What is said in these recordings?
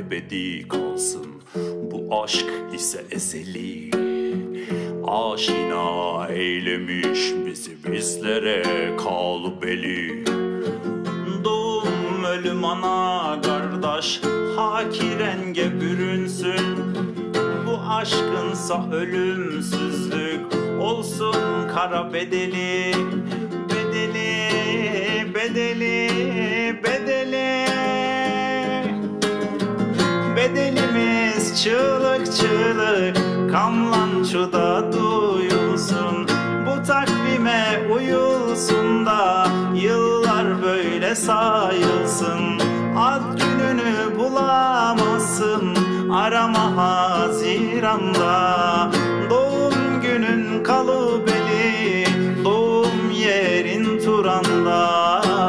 ebedi kalsın. Bu aşk ise ezeli, aşina eylemiş bizi bizlere kalbeli. Doğum ölüm ana kardeş, haki renge bürünsün. Bu aşkınsa ölümsüzlük olsun kara bedeli. Bedeli, bedeli, bedeli. Bedelimiz çığlık çığlık Kamlançu'da duyulsun. Bu takvime uyulsun da yıllar böyle sayılsın. Ad gününü bulamazsın, arama Haziran'da. Doğum günün kalubeli, doğum yerin Turan'da.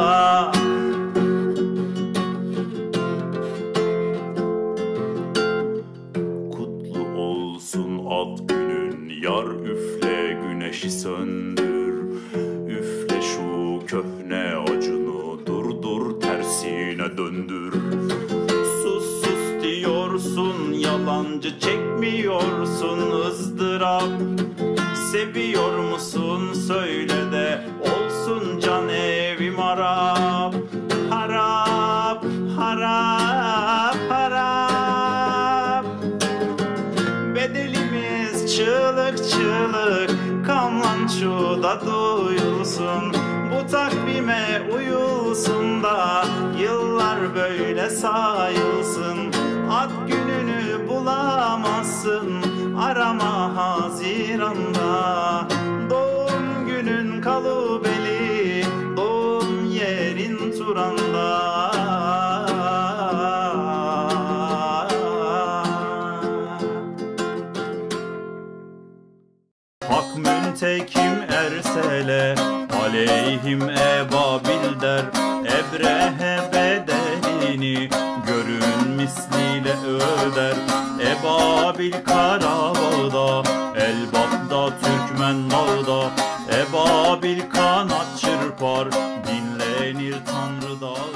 Kutlu olsun ad günün, yar üfle güneşi söndür. Üfle şu köhne acını, durdur tersine döndür. Sus sus diyorsun, yalancı çekmiyorsun ızdırap. Seviyor musun söyle de olsun can evim harap. Harap, harap, harap. Bedelimiz çığlık çığlık Kamlançu'da duyulsun. Bu takvime uyulsun da yıllar böyle sayılsın. Ad gününü bulamazsın, arama Haziran'da. Doğum günün kalubeli, doğum yerin Turan'da. Hak müntekim ersele, aleyhim ebabil der. Ebrehe bedelini görün misliyle öder. Ebabil Karabağ'da, Elbap'ta Türkmen dağda. Ebabil kanat çırpar, dinlenir Tanrı dağ.